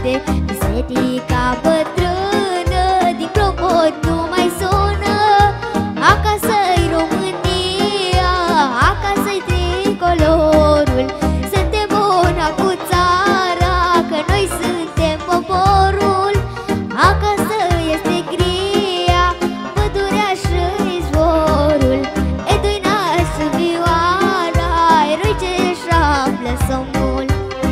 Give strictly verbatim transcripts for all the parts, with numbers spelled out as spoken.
noapte, biserica bătrână din clopot nu mai sună. Acasă-i România, acasă-i tricolorul. Suntem una cu țara, că noi suntem poporul. Acasă este gria, pădurea și izvorul. Eduina și vioara, eroi ce-și află somnul.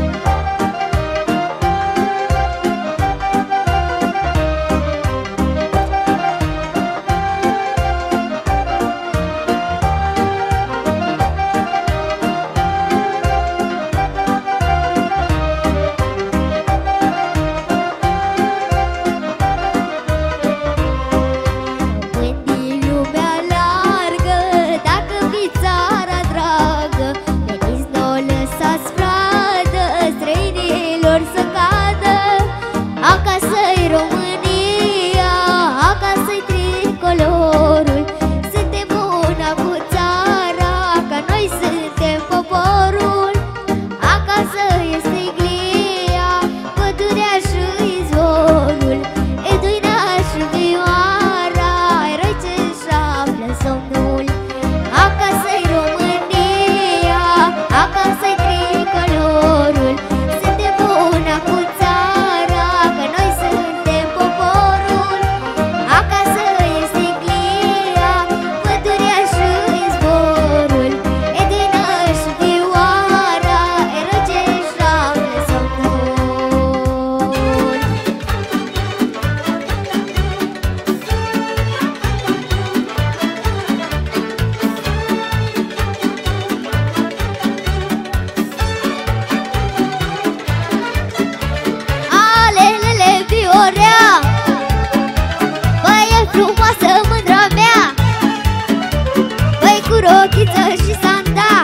Acasă-i România, acasă-i tricolorul. Suntem una cu țara, că noi suntem poporul. Acasă este glia, pădurea și izvorul. Eduina și vioara, eroi ce-și află somnul. Acasă-i România, acasă-i tricolorul. Suntem una cu țara, că noi suntem poporul. Acasă este glia, pădurea și izvorul. Eduina și vioara, eroi ce-și află somnul. Alelele viorea, băi e frumoasă mândra mea, băi cu rochiță și sanda,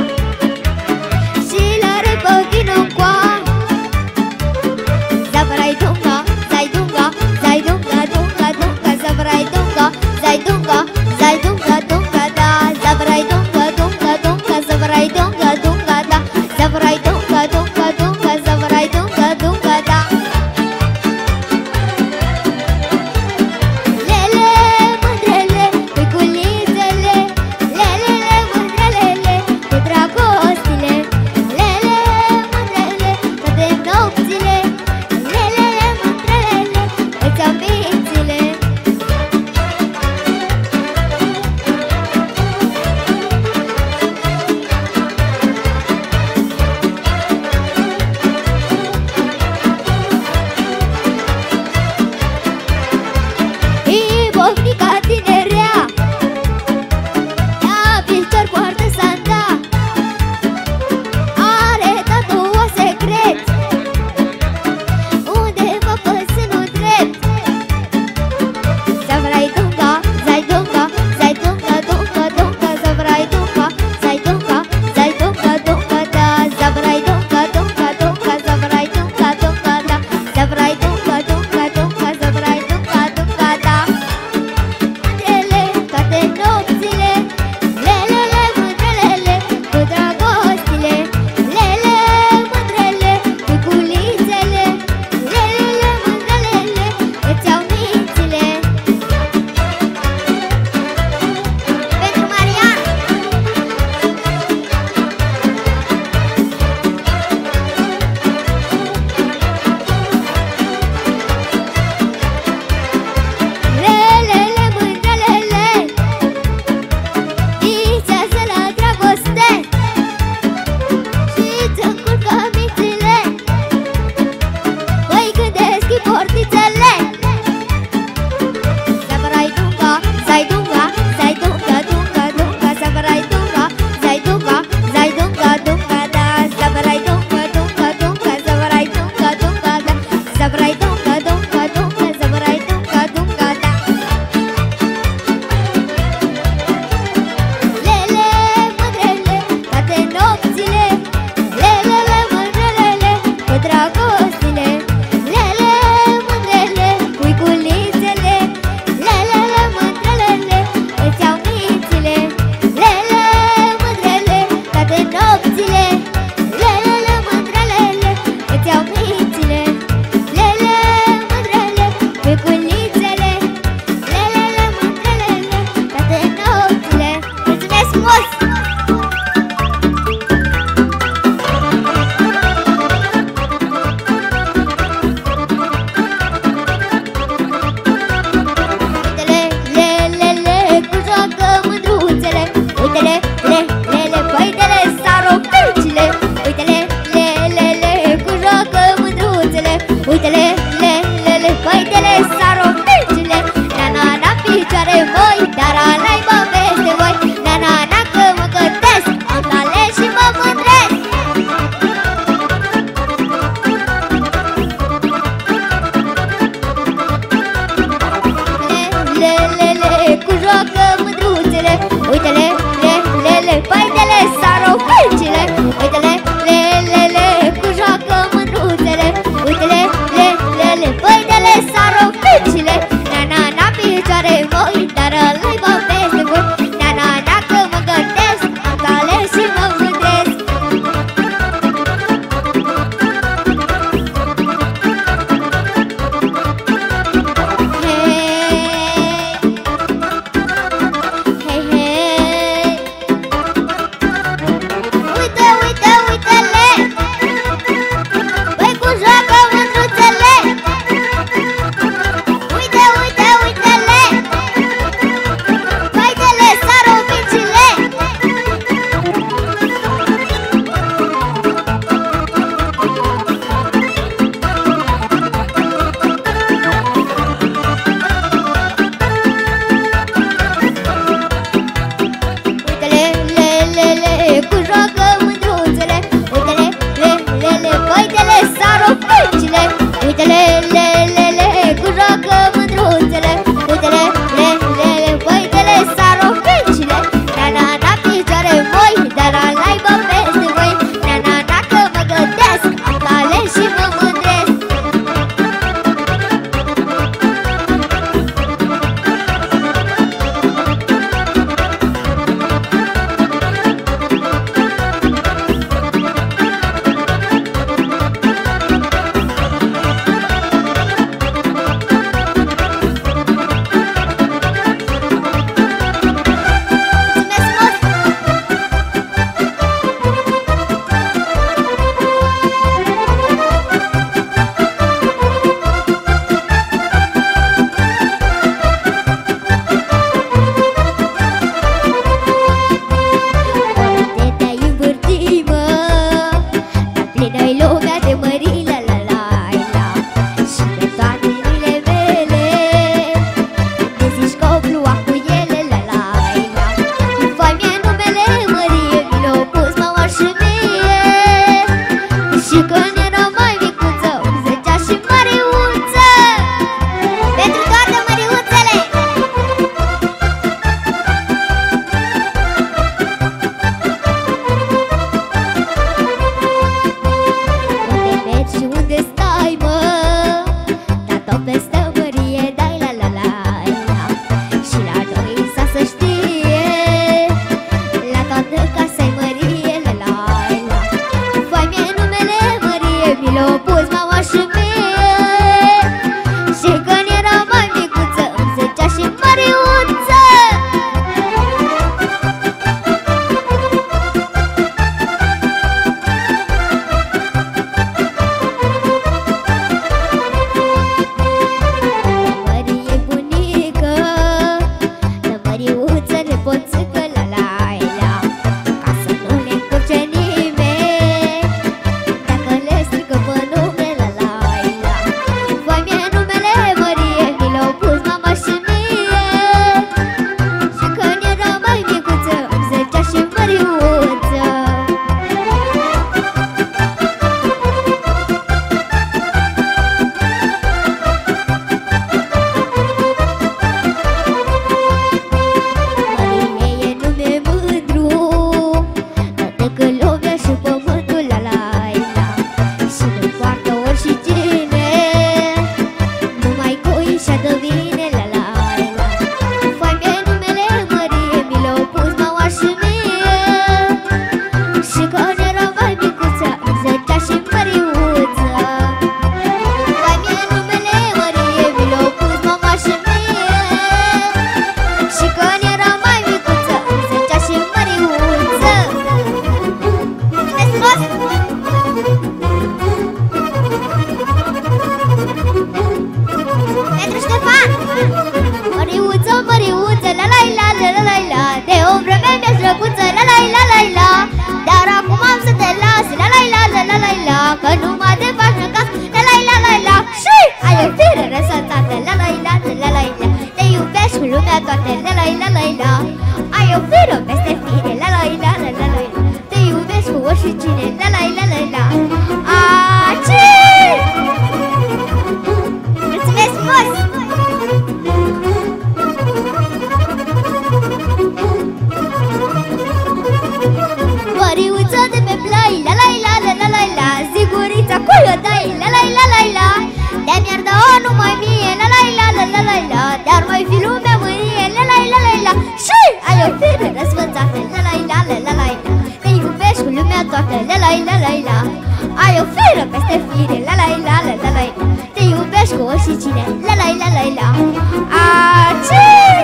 și la repă vină-ncoa. Zavrai dunga, zai dunga, zai dunga, dunga, dunga, zavrai dunga, zai dunga, zai dunga, dunga, da. Zavrai dunga, dunga, dunga, zavrai dunga, dunga, da. Zavrai dunga, dunga, dunga, zavrai dunga, dunga, da. Lele, mândrele, puiculițele, lelele, mândrelele, cu dragostile. Lele, mândrele, toate nopțile, lelele, mândrelele, îți iau mințile. Ibovnica tinerea, ea viitor poartă sanda, are totul o secret, undeva pe sânul drept. Zavrai dunga, zai dunga, zai dunga, dunga, dunga, zavrai dunga, zai dunga, zai dunga, dunga, da. Zavrai dunga, dunga, dunga, zavrai dunga, dunga, da. Zavrai dunga, dunga, dunga, zavrai dunga, dunga, da. Mândrele, toate nopțile, lelele, mândrelele, cu dragostile. Lele, mândrele, puiculițele, lelele, mândrelele, îți iau mințile. Pentru Marian. Lelele, mândrelele, visează la dragoste și-ți încurcă mințile, băi când deschid portițele. Zavrai dunga, zai dunga, zai dunga, dunga, dunga, zavrai dunga, zai dunga, zai dunga, dunga, da. Zavrai dunga, dunga, dunga, zavrai dunga, dunga, da. Zavrai dunga, dunga, dunga, zavrai dunga, dunga, da. Lele, mândrele, toate nopțile, lelele, mândrelele, cu dragostile. Lele, mândrele, puiculițele, lelele, mândrelele, îți iau mințile. Lele, mândrele, toate nopțile, lelele, mândrelele, îți iau mințile. Uite-le, le, le, le, uite-le, sară fecile. Na-na, na, picioare voi, dar alai mă peste voi. Na-na, na, că mă gândesc, am tale și mă mândresc. Le, le, le, le, cu joacă mândruțele. Uite-le, le, le, le, uite-le, sară fecile. Uite-le, le, le, le, cu joacă mândruțele. Uite-le, le, ai o firă peste fire, la la la la la la. Te iubesc cu oricine, la la la la la. Aci! Mulțumesc frumos! Păriuța de pe plai, la la la la la la la. Zigurița cu iodai, la la la la la. De-a mi-ar da numai mie, la la la la la la la. Dar mai fi lumea mânie, la la la la la. Și ai o fire răsfățată, la la la la la la. Te iubești cu lumea toată, la la la la la. Ai o firă peste fire, la la la la la la. Te iubești cu oricine, la la la la la. Aci!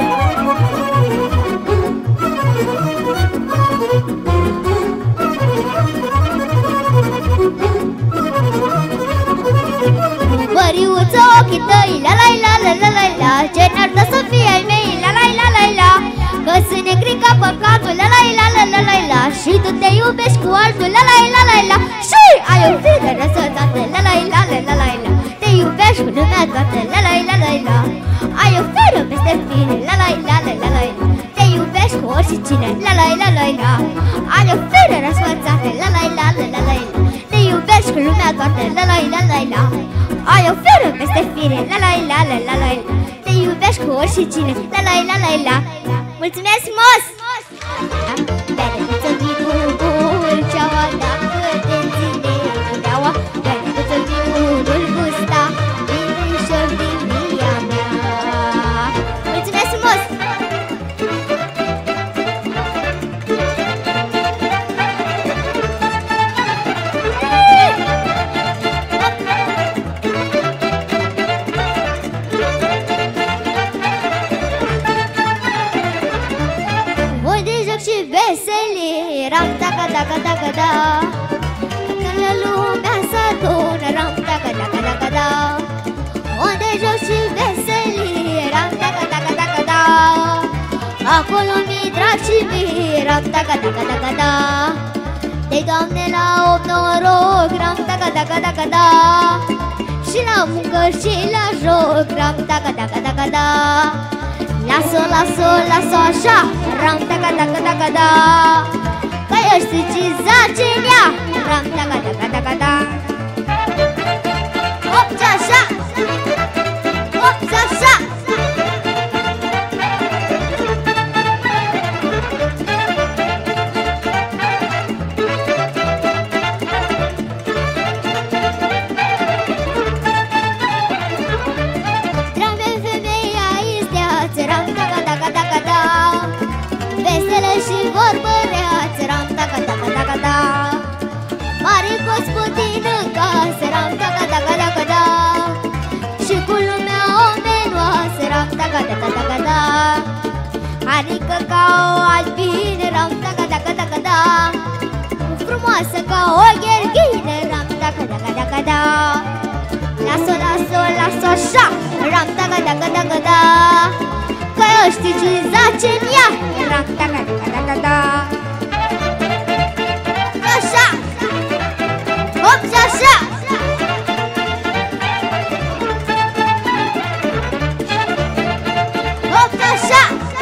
Păriuță ochii tăi, la la la la la la la. Ce n-ar da să fie ai mei, la la la la la. Că sunt negri ca păcatul, la la la la la la la. Și tu te iubești cu altul, la la la la la. Și ai o fire răsățată, la la la la la la la. Te iubești cu lumea toată, la la la la la. Ai o firă peste fire, la la la la la la. Te iubești cu oricine, la la la la la. Ai o fire răsfățată, la la la la la la. Te iubești cu lumea toată, la la la la la. Ai o firă peste fire, la la la la la la. Te iubești cu oricine, la la la la la. Mulțumesc frumos! Beretuță vii cu dulceaua, dacă te ține iubeaua. Beretuță vinul gusta, vinișor din via mea. Mulțumesc frumos! Și veselie, ram taca taca taca da. Când la lumea s-adună, ram taca taca taca da. Unde joc și veselie, ram taca taca taca da. Acolo mi-i drag și mie, ram taca taca taca da. Dei Doamne la opt noroc, ram taca taca taca da. Și la muncă și la joc, ram taca taca taca da. Las-o, las-o, las-o așa, ram taca taca taca da. Că eu știu ce zace în ea, ram taca taca taca da. Hop și așa, hop și așa. Și vorbăreați, ram taca taca taca da. Mare gospodin în casă, ram taca taca taca da. Și cu lumea omenoasă, ram taca taca taca da. Adică ca o albine, ram taca taca taca da. Frumoasă ca o gherghine, ram taca taca taca da. Las-o, las-o, las-o așa, ram taca taca taca da. Că eu știu ce zace în ea, ram taca taca taca da. Așa, hop și așa. Hop și așa.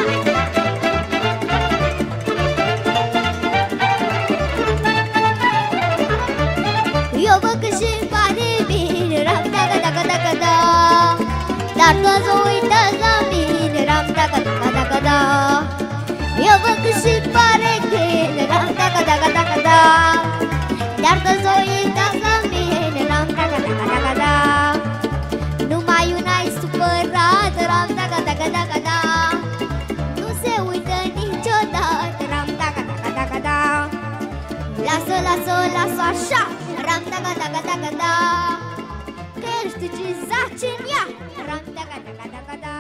Eu văd că și-mi pare bine, ram taca taca taca da. Dar toți o uitați la mine, ram taca taca taca da. Eu văd că și-mi pare bine, ram taca taca taca da. Dar toți o uitați la mine, ram taca taca taca da. Numai una-i supărat, ram taca taca taca da. Nu se uită niciodată, ram taca taca taca da. Lasă, lasă, lasă așa, ram taca taca taca da. Că el știu ce zace în ea, ram taca taca taca da.